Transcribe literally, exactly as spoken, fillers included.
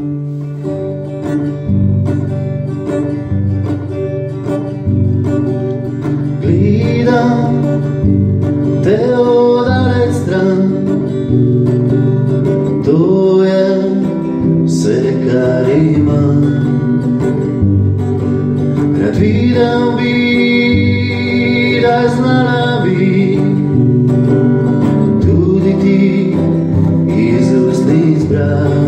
Gledam te odalec stran, to je vse, kar imam. Rad videl bi, da znala bi tudi ti iz ustnic brati.